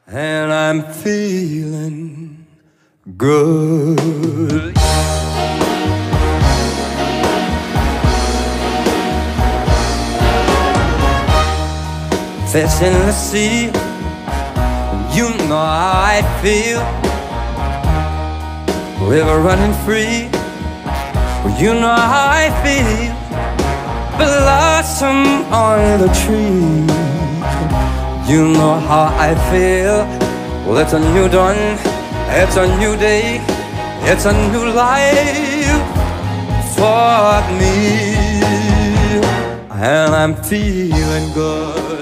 and I'm feeling good. Fish in the sea, you know how I feel. River running free, you know how I feel. Blossom on the tree, you know how I feel. Well, it's a new dawn, it's a new day, it's a new life for me, and I'm feeling good.